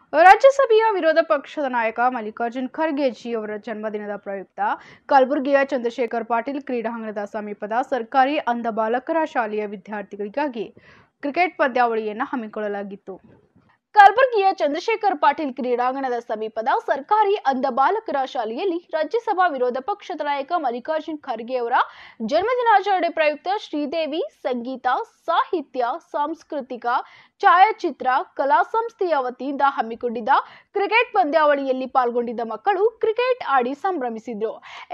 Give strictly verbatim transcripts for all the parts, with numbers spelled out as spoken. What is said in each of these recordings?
ರಾಜ್ಯಸಭೆಯ ವಿರೋಧ ಪಕ್ಷದ ನಾಯಕ ಮಲ್ಲಿಕಾರ್ಜುನ್ ಖರ್ಗೆಜಿ ಅವರ ಜನ್ಮದಿನದ ಪ್ರಯುಕ್ತ ಕಲಬುರಗಿಯ ಚಂದ್ರಶೇಖರ್ ಪಾಟೀಲ್ ಕ್ರೀಡಾಂಗಣದ ಸಮೀಪದ ಸರ್ಕಾರಿ ಅಂಧ ಬಾಲಕರ ಶಾಲೆಯ ವಿದ್ಯಾರ್ಥಿಗಳಿಗಾಗಿ ಕ್ರಿಕೆಟ್ ಪಂದ್ಯಾವಳಿಯನ್ನು ಹಮ್ಮಿಕೊಳ್ಳಲಾಗಿತ್ತು. ಕಲಬುರಗಿಯ ಚಂದ್ರಶೇಖರ್ ಪಾಟೀಲ್ ಕ್ರೀಡಾಂಗಣದ ಸಮೀಪದ ಸರ್ಕಾರಿ ಅಂಧ ಬಾಲಕರ ಶಾಲೆಯಲ್ಲಿ ರಾಜ್ಯಸಭಾ ವಿರೋಧ ಪಕ್ಷದ ನಾಯಕ ಮಲ್ಲಿಕಾರ್ಜುನ್ ಖರ್ಗೆ ಅವರ ಜನ್ಮದಿನಾಚರಣೆ ಪ್ರಯುಕ್ತ ಶ್ರೀದೇವಿ ಸಂಗೀತ, ಸಾಹಿತ್ಯ, ಸಾಂಸ್ಕೃತಿಕ, ಛಾಯಾಚಿತ್ರ ಕಲಾ ಸಂಸ್ಥೆಯ ವತಿಯಿಂದ ಹಮ್ಮಿಕೊಂಡಿದ್ದ ಕ್ರಿಕೆಟ್ ಪಂದ್ಯಾವಳಿಯಲ್ಲಿ ಪಾಲ್ಗೊಂಡಿದ್ದ ಮಕ್ಕಳು ಕ್ರಿಕೆಟ್ ಆಡಿ ಸಂಭ್ರಮಿಸಿದ್ರು.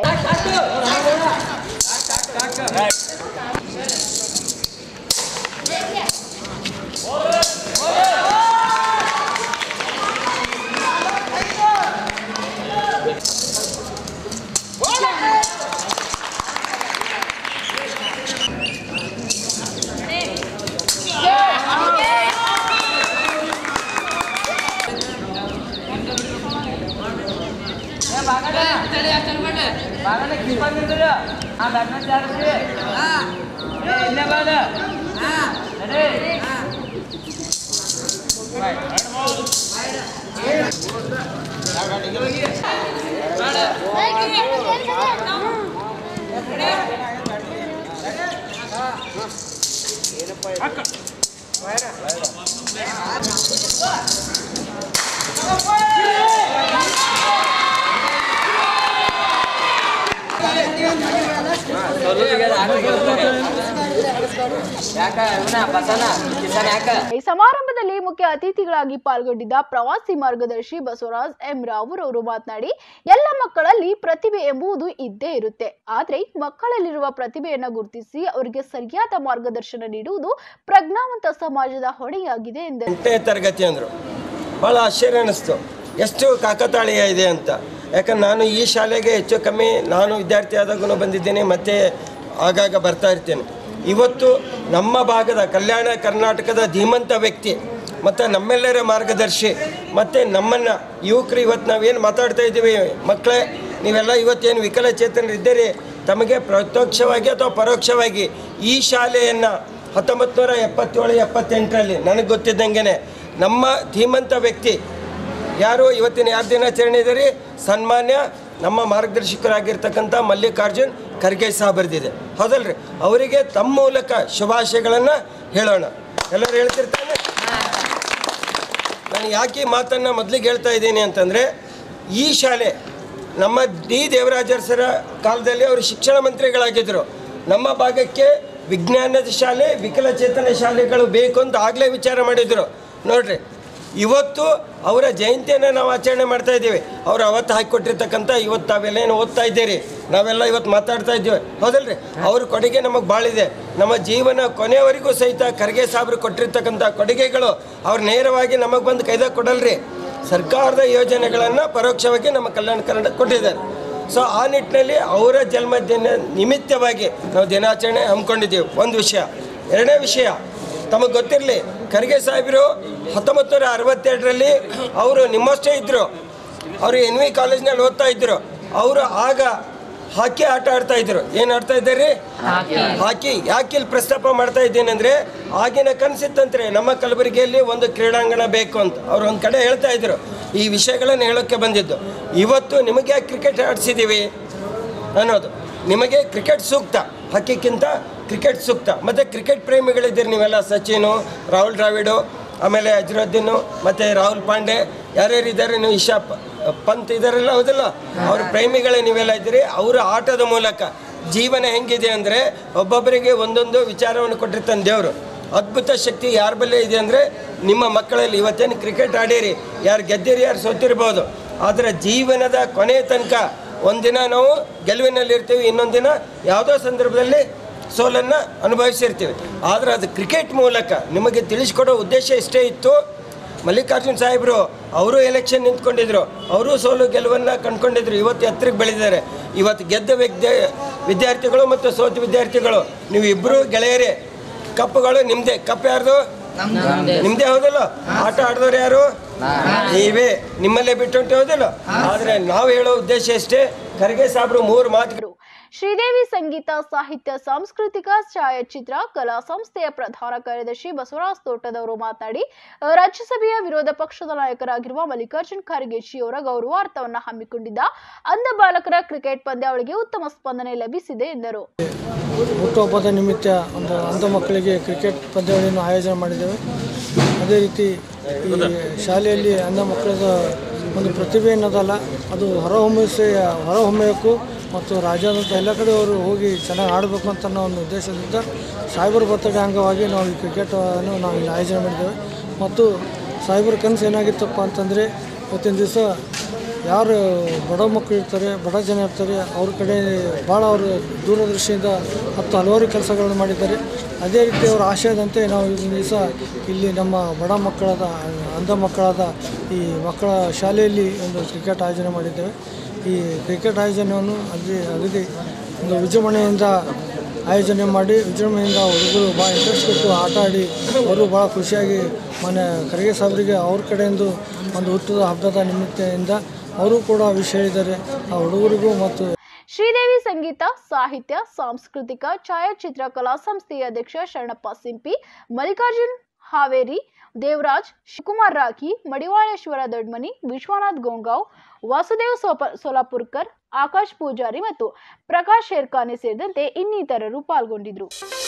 ಈ ಸಮಾರಂಭದಲ್ಲಿ ಮುಖ್ಯ ಅತಿಥಿಗಳಾಗಿ ಪಾಲ್ಗೊಂಡಿದ್ದ ಪ್ರವಾಸಿ ಮಾರ್ಗದರ್ಶಿ ಬಸವರಾಜ್ ಎಂ ರಾವ್ ಅವರು ಮಾತನಾಡಿ, ಎಲ್ಲ ಮಕ್ಕಳಲ್ಲಿ ಪ್ರತಿಭೆ ಎಂಬುದು ಇದ್ದೇ ಇರುತ್ತೆ. ಆದ್ರೆ ಮಕ್ಕಳಲ್ಲಿರುವ ಪ್ರತಿಭೆಯನ್ನು ಗುರುತಿಸಿ ಅವರಿಗೆ ಸರಿಯಾದ ಮಾರ್ಗದರ್ಶನ ನೀಡುವುದು ಪ್ರಜ್ಞಾವಂತ ಸಮಾಜದ ಹೊಣೆಯಾಗಿದೆ ಎಂದರು. ಎಂಟನೇ ತರಗತಿ ಅಂದ್ರು ಬಹಳ ಆಶ್ಚರ್ಯ ಅನಿಸ್ತು, ಎಷ್ಟು ಕಾಕತಾಳೀಯ ಇದೆ ಅಂತ. ಯಾಕಂದ್ರೆ ನಾನು ಈ ಶಾಲೆಗೆ ಹೆಚ್ಚು ಕಮ್ಮಿ ನಾನು ವಿದ್ಯಾರ್ಥಿ ಆದಾಗೂ ಬಂದಿದ್ದೇನೆ, ಮತ್ತು ಆಗಾಗ ಬರ್ತಾ ಇರ್ತೇನೆ. ಇವತ್ತು ನಮ್ಮ ಭಾಗದ ಕಲ್ಯಾಣ ಕರ್ನಾಟಕದ ಧೀಮಂತ ವ್ಯಕ್ತಿ ಮತ್ತು ನಮ್ಮೆಲ್ಲರ ಮಾರ್ಗದರ್ಶಿ ಮತ್ತು ನಮ್ಮನ್ನು ಯುವಕರು ಇವತ್ತು ನಾವೇನು ಮಾತಾಡ್ತಾ ಇದ್ದೀವಿ, ಮಕ್ಕಳೇ ನೀವೆಲ್ಲ ಇವತ್ತೇನು ವಿಕಲಚೇತನರಿದ್ದೀರಿ, ತಮಗೆ ಪ್ರತ್ಯಕ್ಷವಾಗಿ ಅಥವಾ ಪರೋಕ್ಷವಾಗಿ ಈ ಶಾಲೆಯನ್ನು ಹತ್ತೊಂಬತ್ತು ನೂರ ಎಪ್ಪತ್ತೇಳು ಎಪ್ಪತ್ತೆಂಟರಲ್ಲಿ ನನಗೆ ಗೊತ್ತಿದ್ದಂಗೆ ನಮ್ಮ ಧೀಮಂತ ವ್ಯಕ್ತಿ ಯಾರು ಇವತ್ತಿನ ಯಾರು ದಿನಾಚರಣೆ ಇದ್ದಾರೆ, ಸನ್ಮಾನ್ಯ ನಮ್ಮ ಮಾರ್ಗದರ್ಶಕರಾಗಿರ್ತಕ್ಕಂಥ ಮಲ್ಲಿಕಾರ್ಜುನ್ ಖರ್ಗೆ ಸಹ ಬರೆದಿದೆ, ಹೌದಲ್ರಿ? ಅವರಿಗೆ ತಮ್ಮ ಮೂಲಕ ಶುಭಾಶಯಗಳನ್ನು ಹೇಳೋಣ. ಎಲ್ಲರೂ ಹೇಳ್ತಿರ್ತಾನೆ. ನಾನು ಯಾಕೆ ಈ ಮಾತನ್ನು ಮೊದಲಿಗೆ ಹೇಳ್ತಾ ಇದ್ದೀನಿ ಅಂತಂದರೆ, ಈ ಶಾಲೆ ನಮ್ಮ ಡಿ ದೇವರಾಜರಸರ ಕಾಲದಲ್ಲಿ ಅವರು ಶಿಕ್ಷಣ ಮಂತ್ರಿಗಳಾಗಿದ್ದರು. ನಮ್ಮ ಭಾಗಕ್ಕೆ ವಿಜ್ಞಾನದ ಶಾಲೆ, ವಿಕಲಚೇತನ ಶಾಲೆಗಳು ಬೇಕು ಅಂತ ಆಗಲೇ ವಿಚಾರ ಮಾಡಿದರು. ನೋಡಿರಿ, ಇವತ್ತು ಅವರ ಜಯಂತಿಯನ್ನು ನಾವು ಆಚರಣೆ ಮಾಡ್ತಾ ಇದ್ದೀವಿ. ಅವರು ಅವತ್ತು ಹಾಕಿಕೊಟ್ಟಿರ್ತಕ್ಕಂಥ ಇವತ್ತು ತಾವೆಲ್ಲೇನು ಓದ್ತಾ ಇದ್ದೀರಿ, ನಾವೆಲ್ಲ ಇವತ್ತು ಮಾತಾಡ್ತಾ ಇದ್ದೀವಿ, ಹೌದಲ್ರಿ? ಅವ್ರ ಕೊಡುಗೆ ನಮಗೆ ಭಾಳಿದೆ. ನಮ್ಮ ಜೀವನ ಕೊನೆಯವರೆಗೂ ಸಹಿತ ಖರ್ಗೆ ಸಾಬ್ರು ಕೊಟ್ಟಿರ್ತಕ್ಕಂಥ ಕೊಡುಗೆಗಳು ಅವ್ರು ನೇರವಾಗಿ ನಮಗೆ ಬಂದು ಕೈದಾಗ ಕೊಡಲ್ರಿ. ಸರ್ಕಾರದ ಯೋಜನೆಗಳನ್ನು ಪರೋಕ್ಷವಾಗಿ ನಮ್ಮ ಕಲ್ಯಾಣ ಕರ್ನಾಟಕ ಕೊಟ್ಟಿದ್ದಾರೆ. ಸೊ ಆ ನಿಟ್ಟಿನಲ್ಲಿ ಅವರ ಜನ್ಮದಿನ ನಿಮಿತ್ತವಾಗಿ ನಾವು ದಿನಾಚರಣೆ ಹಮ್ಮಿಕೊಂಡಿದ್ದೀವಿ. ಒಂದು ವಿಷಯ. ಎರಡನೇ ವಿಷಯ, ತಮಗೆ ಗೊತ್ತಿರಲಿ, ಖರ್ಗೆ ಸಾಹೇಬರು ಹತ್ತೊಂಬತ್ತು ನೂರ ಅರವತ್ತೆರಡರಲ್ಲಿ ಅವರು ನಿಮ್ಮಷ್ಟೇ ಇದ್ದರು. ಅವರು ಎನ್ ವಿ ಕಾಲೇಜ್ನಲ್ಲಿ ಓದ್ತಾ ಇದ್ದರು. ಅವರು ಆಗ ಹಾಕಿ ಆಟ ಆಡ್ತಾ ಇದ್ರು. ಏನು ಆಡ್ತಾ ಇದ್ದಾರೆ? ಹಾಕಿ. ಯಾಕೆ ಇಲ್ಲಿ ಪ್ರಸ್ತಾಪ ಮಾಡ್ತಾ ಇದ್ದೀನಿ ಅಂದರೆ, ಆಗಿನ ಕನಸಿತ್ತಂದ್ರೆ ನಮ್ಮ ಕಲಬುರಗಿಯಲ್ಲಿ ಒಂದು ಕ್ರೀಡಾಂಗಣ ಬೇಕು ಅಂತ ಅವ್ರು ಒಂದು ಕಡೆ ಹೇಳ್ತಾ ಇದ್ರು. ಈ ವಿಷಯಗಳನ್ನು ಹೇಳೋಕ್ಕೆ ಬಂದಿದ್ದು. ಇವತ್ತು ನಿಮಗೆ ಯಾಕೆ ಕ್ರಿಕೆಟ್ ಆಡಿಸಿದ್ದೀವಿ ಅನ್ನೋದು, ನಿಮಗೆ ಕ್ರಿಕೆಟ್ ಸೂಕ್ತ, ಹಾಕಿಕ್ಕಿಂತ ಕ್ರಿಕೆಟ್ ಸೂಕ್ತ. ಮತ್ತು ಕ್ರಿಕೆಟ್ ಪ್ರೇಮಿಗಳಿದ್ದೀರಿ ನೀವೆಲ್ಲ, ಸಚಿನು, ರಾಹುಲ್ ದ್ರಾವಿಡು, ಆಮೇಲೆ ಅಜರುದ್ದೀನು, ಮತ್ತು ರಾಹುಲ್ ಪಾಂಡೆ, ಯಾರ್ಯಾರು ಇದ್ದಾರೆ, ನೀವು ಇಶಾ ಪಂತ್ ಇದ್ದಾರಲ್ಲ, ಹೌದಲ್ಲ? ಅವ್ರ ಪ್ರೇಮಿಗಳೇ ನೀವೆಲ್ಲ ಇದ್ದೀರಿ. ಅವರ ಆಟದ ಮೂಲಕ ಜೀವನ ಹೆಂಗಿದೆ ಅಂದರೆ, ಒಬ್ಬೊಬ್ಬರಿಗೆ ಒಂದೊಂದು ವಿಚಾರವನ್ನು ಕೊಟ್ಟಿರ್ತಾನೆ ದೇವರು. ಅದ್ಭುತ ಶಕ್ತಿ ಯಾರ ಬಲ್ಲೇ ಇದೆ ಅಂದರೆ ನಿಮ್ಮ ಮಕ್ಕಳಲ್ಲಿ. ಇವತ್ತೇನು ಕ್ರಿಕೆಟ್ ಆಡೀರಿ, ಯಾರು ಗೆದ್ದಿರಿ, ಯಾರು ಸೋತಿರ್ಬೋದು, ಆದರೆ ಜೀವನದ ಕೊನೆಯ ತನಕ ಒಂದಿನ ನಾವು ಗೆಲುವಿನಲ್ಲಿರ್ತೀವಿ, ಇನ್ನೊಂದು ದಿನ ಯಾವುದೋ ಸಂದರ್ಭದಲ್ಲಿ ಸೋಲನ್ನು ಅನುಭವಿಸಿರ್ತೀವಿ. ಆದರೆ ಅದು ಕ್ರಿಕೆಟ್ ಮೂಲಕ ನಿಮಗೆ ತಿಳಿಸ್ಕೊಡೋ ಉದ್ದೇಶ ಇಷ್ಟೇ ಇತ್ತು. ಮಲ್ಲಿಕಾರ್ಜುನ್ ಸಾಹೇಬರು ಅವರು ಎಲೆಕ್ಷನ್ ನಿಂತ್ಕೊಂಡಿದ್ರು, ಅವರು ಸೋಲು ಗೆಲುವನ್ನು ಕಂಡುಕೊಂಡಿದ್ರು. ಇವತ್ತು ಎತ್ತರಕ್ಕೆ ಬೆಳೆದಿದ್ದಾರೆ. ಇವತ್ತು ಗೆದ್ದ ವಿದ್ಯಾ ವಿದ್ಯಾರ್ಥಿಗಳು ಮತ್ತು ಸೋತ ವಿದ್ಯಾರ್ಥಿಗಳು ನೀವು ಇಬ್ಬರು ಗೆಳೆಯರೇ. ಕಪ್ಪುಗಳು ನಿಮ್ಮದೇ. ಕಪ್ ಯಾರ್ದು? ನಿಮ್ಮದೇ, ಹೌದಲ್ಲ? ಆಟ ಆಡಿದವ್ರು ಯಾರು? ನೀವೇ. ನಿಮ್ಮಲ್ಲೇ ಬಿಟ್ಟು ಹೊಂಟೆ, ಹೌದಲ್ಲ? ಆದರೆ ನಾವು ಹೇಳೋ ಉದ್ದೇಶ ಅಷ್ಟೇ. ಖರ್ಗೆ ಸಾಹೇಬರು ಮೂರು ಮಾತುಗಳು ಶ್ರೀದೇವಿ ಸಂಗೀತ ಸಾಹಿತ್ಯ ಸಾಂಸ್ಕೃತಿಕ ಛಾಯಾಚಿತ್ರ ಕಲಾ ಸಂಸ್ಥೆಯ ಪ್ರಧಾನ ಕಾರ್ಯದರ್ಶಿ ಬಸವರಾಜ್ ತೋಟದವರು ಮಾತನಾಡಿ, ರಾಜ್ಯಸಭೆಯ ವಿರೋಧ ಪಕ್ಷದ ನಾಯಕರಾಗಿರುವ ಮಲ್ಲಿಕಾರ್ಜುನ್ ಖರ್ಗೆಜಿ ಅವರ ಗೌರವಾರ್ಥವನ್ನು ಹಮ್ಮಿಕೊಂಡಿದ್ದ ಅಂಧ ಬಾಲಕರ ಕ್ರಿಕೆಟ್ ಪಂದ್ಯಾವಳಿಗೆ ಉತ್ತಮ ಸ್ಪಂದನೆ ಲಭಿಸಿದೆ ಎಂದರು. ಹುಟ್ಟುಹಬ್ಬದ ನಿಮಿತ್ತ ಒಂದು ಅಂಧ ಮಕ್ಕಳಿಗೆ ಕ್ರಿಕೆಟ್ ಪಂದ್ಯಾವಳಿಯನ್ನು ಆಯೋಜನೆ ಮಾಡಿದ್ದೇವೆ. ಅದೇ ರೀತಿ ಈ ಶಾಲೆಯಲ್ಲಿ ಅಂಧ ಮಕ್ಕಳ ಒಂದು ಪ್ರತಿಭೆ ಅನ್ನೋದಲ್ಲ, ಅದು ಹೊರಹೊಮ್ಮಿಸಿ ಹೊರಹೊಮ್ಮೆಯಕ್ಕೂ ಮತ್ತು ರಾಜ್ಯಾದ್ಯಂತ ಎಲ್ಲ ಕಡೆ ಅವರು ಹೋಗಿ ಚೆನ್ನಾಗಿ ಆಡಬೇಕು ಅಂತ ಅನ್ನೋ ಒಂದು ಉದ್ದೇಶದಿಂದ ಸಾಹೇಬರ ಬರ್ತಡೇ ಅಂಗವಾಗಿ ನಾವು ಈ ಕ್ರಿಕೆಟನ್ನು ನಾವು ಇಲ್ಲಿ ಆಯೋಜನೆ ಮಾಡಿದ್ದೇವೆ. ಮತ್ತು ಸಾಹೇಬರ ಕನಸು ಏನಾಗಿತ್ತಪ್ಪ ಅಂತಂದರೆ, ಇವತ್ತಿನ ದಿವಸ ಯಾರು ಬಡ ಮಕ್ಕಳು ಇರ್ತಾರೆ, ಬಡ ಜನ ಇರ್ತಾರೆ, ಅವ್ರ ಕಡೆ ಭಾಳ ಅವರು ದೂರದೃಷ್ಟಿಯಿಂದ ಹತ್ತು ಹಲವಾರು ಕೆಲಸಗಳನ್ನು ಮಾಡಿದ್ದಾರೆ. ಅದೇ ರೀತಿ ಅವರ ಆಶಯದಂತೆ ನಾವು ಇವತ್ತಿನ ದಿವಸ ಇಲ್ಲಿ ನಮ್ಮ ಬಡ ಮಕ್ಕಳಾದ ಅಂಧ ಮಕ್ಕಳಾದ ಈ ಮಕ್ಕಳ ಶಾಲೆಯಲ್ಲಿ ಒಂದು ಕ್ರಿಕೆಟ್ ಆಯೋಜನೆ ಮಾಡಿದ್ದೇವೆ. ಈ ಕ್ರಿಕೆಟ್ ಆಯೋಜನೆಯನ್ನು ಅಲ್ಲಿ ಅಗದಿ ಒಂದು ವಿಜೃಂಭಣೆಯಿಂದ ಆಯೋಜನೆ ಮಾಡಿ ವಿಜೃಂಭಣೆಯಿಂದ ಹುಡುಗರು ಭಾಳ ಇಂಟ್ರೆಸ್ಟ್ ಕೊಟ್ಟು ಆಟ ಆಡಿ ಅವರು ಭಾಳ ಖುಷಿಯಾಗಿ ಮೊನ್ನೆ ಖರ್ಗೆ ಸಾಹೇಬರಿಗೆ ಅವ್ರ ಕಡೆಯಿಂದ ಒಂದು ಹುಟ್ಟುವ ಹಬ್ಬದ ನಿಮಿತ್ತದಿಂದ ಅವರು ಕೂಡ ವಿಷಯ ಹೇಳಿದ್ದಾರೆ. ಆ ಹುಡುಗರಿಗೂ ಮತ್ತು ಶ್ರೀದೇವಿ ಸಂಗೀತ ಸಾಹಿತ್ಯ ಸಾಂಸ್ಕೃತಿಕ ಛಾಯಾಚಿತ್ರ ಕಲಾ ಸಂಸ್ಥೆಯ ಅಧ್ಯಕ್ಷ ಶರಣಪ್ಪ ಸಿಂಪಿ, ಮಲ್ಲಿಕಾರ್ಜುನ್ ಹಾವೇರಿ, ದೇವರಾಜ್, ಶಿವಕುಮಾರ್ ರಾಖಿ, ಮಡಿವಾಳೇಶ್ವರ ದೊಡ್ಮನಿ, ವಿಶ್ವನಾಥ್ ಗೋಂಗಾವ್, ವಾಸುದೇವ್ ಸೋಲಾಪುರ್ಕರ್, ಆಕಾಶ್ ಪೂಜಾರಿ ಮತ್ತು ಪ್ರಕಾಶ್ ಶೇರ್ಖಾನೆ ಸೇರಿದಂತೆ ಇನ್ನಿತರರು ಪಾಲ್ಗೊಂಡಿದ್ದರು.